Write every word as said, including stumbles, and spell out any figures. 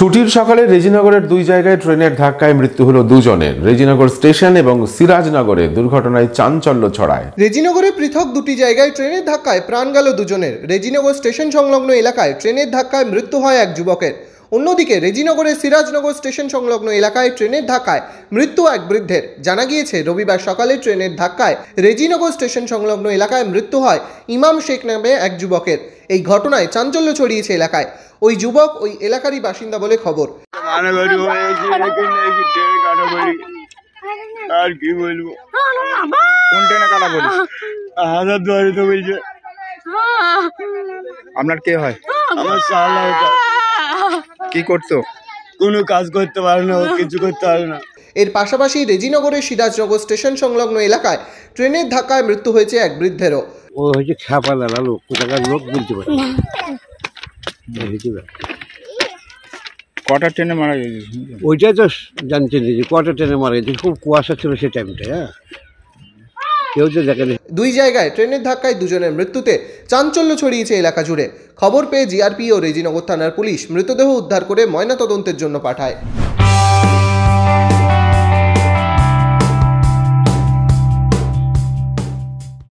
ছুটির সকালে রেজিনগরের দুই জায়গায় ট্রেনের ধাক্কায় মৃত্যু হলো দুজনের। রেজিনগর স্টেশন এবং সিরাজনগরে দুর্ঘটনায় চাঞ্চল্য ছড়ায়। রেজিনগরে পৃথক দুটি জায়গায় ট্রেনের ধাক্কায় প্রাণ গেল দুজনের। রেজিনগর স্টেশন সংলগ্ন এলাকায় ট্রেনের ধাক্কায় মৃত্যু হয় এক যুবকের। অন্যদিকে রেজিনগরের সিরাজনগর স্টেশন সংলগ্ন এলাকায় ট্রেনের ধাক্কায় মৃত্যু এক বৃদ্ধের। জানা গিয়েছে, রবিবার সকালে ট্রেনের ধাক্কায় রেজিনগর স্টেশন সংলগ্ন এলাকায় মৃত্যু হয় ইমাম শেখ নামে এক যুবকের। এই ঘটনায় চাঞ্চল্য ছড়িয়েছে এলাকায়। ওই যুবক ওই এলাকারই বাসিন্দা বলে খবর। আর কি বলবো, কোন ট্রেনে কাটা বলি হাজার দুয়ারে তো বলছে। আপনার কে হয়? আমার শালা। কি করতো? কোনো কাজ করতে পারে না, কিছু করতে পারে না। এর পাশাপাশি রেজিনগরের সিরাজনগর স্টেশন সংলগ্ন এলাকায় ট্রেনের ধাক্কায় মৃত্যু হয়েছে এক বৃদ্ধেরও। ও হচ্ছে খ্যাপালালা লোক, কোথাকার লোক বলতে পারে। কটা ট্রেনে মারা গেছে ওইটাই তো জানতে যে কটা ট্রেনে মারা গেছে। খুব কুয়াশা ছিল সেই টাইমটা। হ্যাঁ, কেউ তো দেখেনি। দুই জায়গায় ট্রেনের ধাক্কায় দুজনের মৃত্যুতে চাঞ্চল্য ছড়িয়েছে এলাকা জুড়ে। খবর পেয়ে জিআরপি ও রেজিনগর থানার পুলিশ মৃতদেহ উদ্ধার করে ময়নাতদন্তের জন্য পাঠায়।